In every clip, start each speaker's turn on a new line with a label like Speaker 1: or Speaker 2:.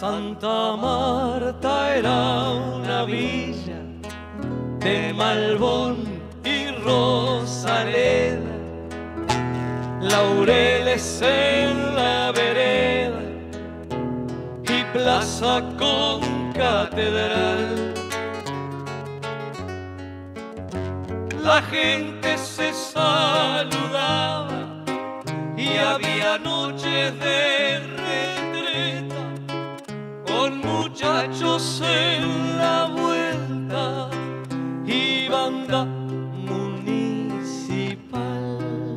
Speaker 1: Santa Marta era una villa de Malbón y Rosaleda, laureles en la vereda y plaza con catedral. La gente se saludaba y había noches de retreta con muchachos en la vuelta y banda municipal.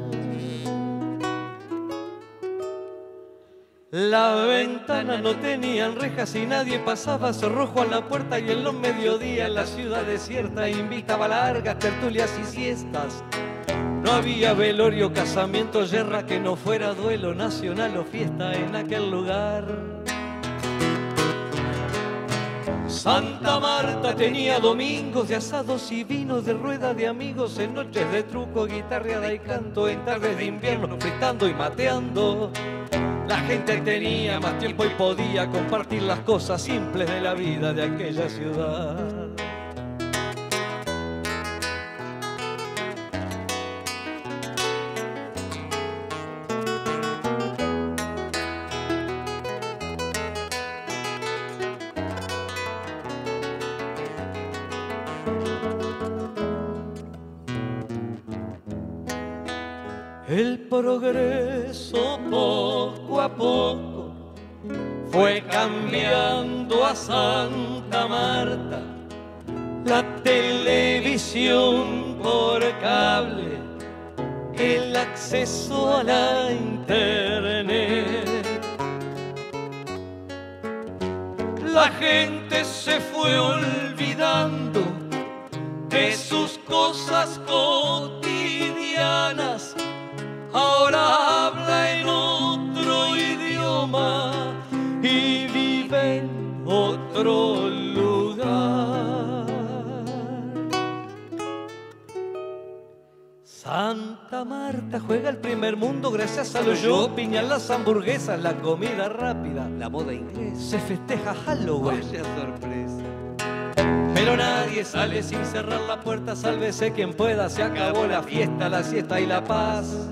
Speaker 1: Las ventanas no tenían rejas y nadie pasaba cerrojo a la puerta, y en los mediodías la ciudad desierta invitaba largas tertulias y siestas. No había velorio, casamiento, yerra que no fuera duelo nacional o fiesta en aquel lugar. Santa Marta tenía domingos de asados y vinos de rueda de amigos, en noches de truco, guitarreada y canto, en tardes de invierno fritando y mateando. La gente tenía más tiempo y podía compartir las cosas simples de la vida de aquella ciudad. El progreso poco a poco fue cambiando a Santa Marta. La televisión por cable, el acceso a la internet. La gente se fue olvidando de sus cosas cotidianas. Ahora habla en otro idioma y vive en otro lugar. Santa Marta juega el primer mundo gracias a los shopping, a las hamburguesas, la comida rápida, la moda inglesa. Se festeja Halloween. Vaya sorpresa. Pero nadie sale sin cerrar la puerta, sálvese quien pueda, se acabó la fiesta, la siesta y la paz.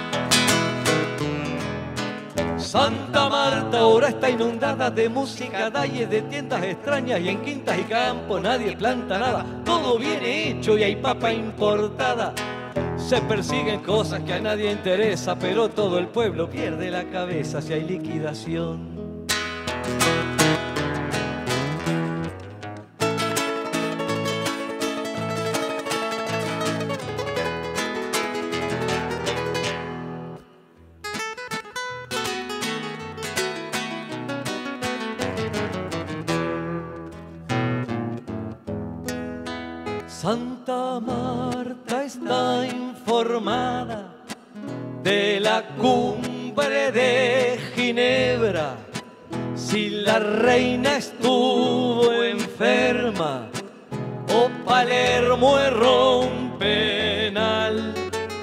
Speaker 1: Santa Marta ahora está inundada de música, dalles, de tiendas extrañas, y en quintas y campos nadie planta nada. Todo viene hecho y hay papa importada. Se persiguen cosas que a nadie interesa, pero todo el pueblo pierde la cabeza si hay liquidación. Santa Marta está informada de la cumbre de Ginebra, si la reina estuvo enferma o Palermo erró un penal.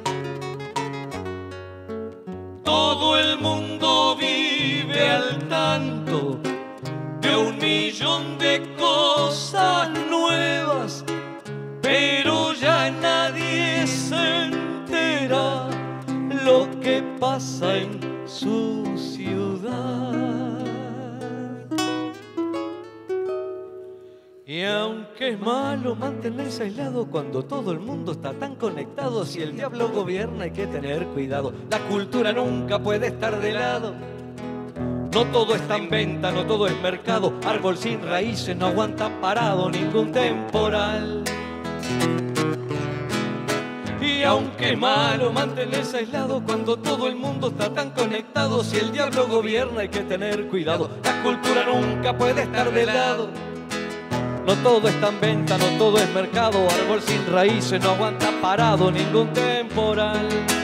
Speaker 1: Todo el mundo vive al tanto de 1.000.000 de cosas nuevas, pero ya nadie se entera lo que pasa en su ciudad. Y aunque es malo mantenerse aislado cuando todo el mundo está tan conectado, si el diablo gobierna hay que tener cuidado. La cultura nunca puede estar de lado. No todo está en venta, no todo es mercado. Árbol sin raíces no aguanta parado ningún temporal. Y aunque es malo mantenerse aislado cuando todo el mundo está tan conectado, si el diablo gobierna hay que tener cuidado. La cultura nunca puede estar de lado. No todo está en venta, no todo es mercado. Árbol sin raíces no aguanta parado ningún temporal.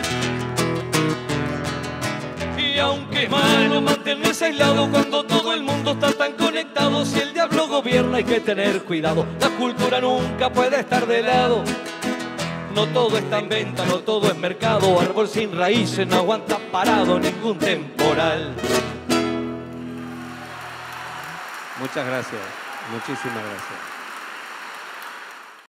Speaker 1: Y aunque es malo mantenerse aislado cuando todo el mundo está tan conectado, si el diablo gobierna hay que tener cuidado. La cultura nunca puede estar de lado. No todo está en venta, no todo es mercado. Árbol sin raíces no aguanta parado ningún temporal. Muchas gracias. Muchísimas gracias.